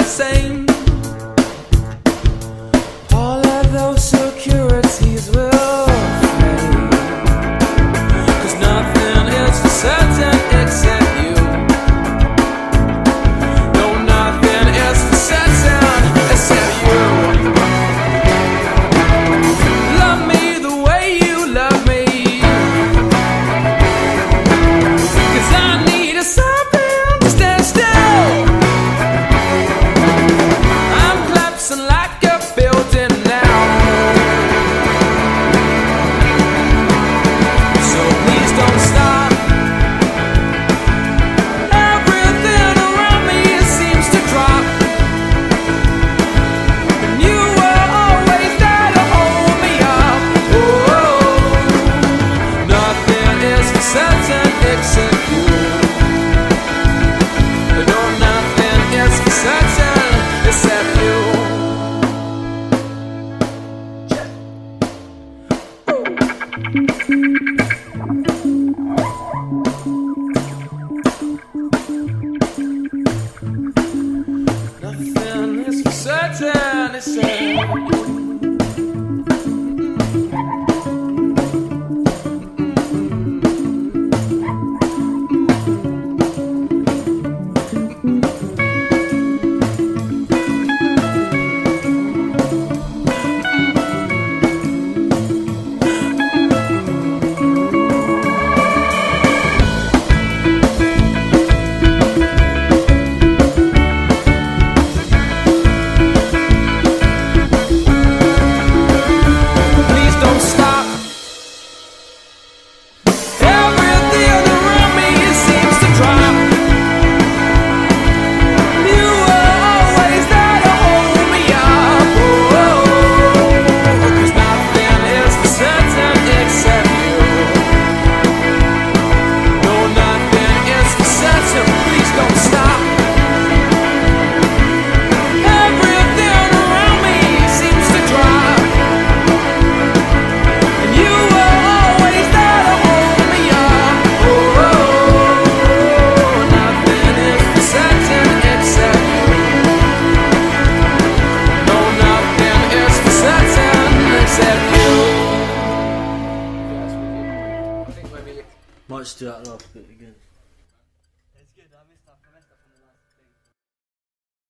same. All of those securities will fade, 'cause nothing is for certain except you. No, nothing is for certain except you. Love me the way you love me, 'cause I need something to stand still. I'm collapsing like a building now, so please don't stop. Everything around me seems to drop, and you were always there to hold me up. Oh, nothing is for certain except you. No, nothing is for certain except you. Nothing is for certain except you. Please don't stop. Everything around me seems to drop. You were always there to hold me up. Oh, 'cause nothing is for certain except you. No, nothing is for certain. Please don't stop. Everything around me seems to drop, and you were always there to hold me up. Oh, nothing is for certain except you. No, nothing is for certain except you. Might just do that last bit again.